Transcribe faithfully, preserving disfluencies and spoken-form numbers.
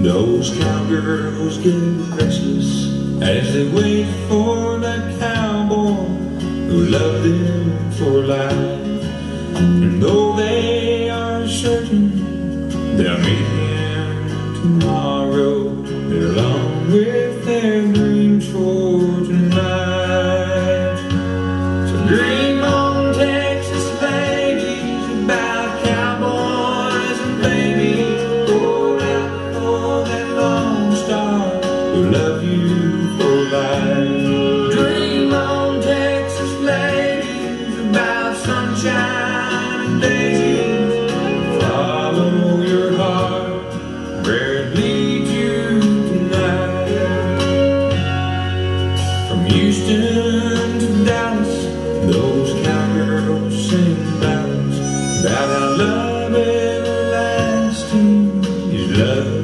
Those cowgirls get restless as they wait for that cowboy who loved them for life. And though they are certain they'll meet him tomorrow, they're alone with their dreams for tonight. So dream on, Texas ladies, about cowboys and babies. Hold out for that lone star who love you for life. Dream on, Texas ladies, about sunshine and daisies. Follow your heart where it leads you tonight. From Houston to Dallas, those cowgirls sing ballads about how love everlasting is love.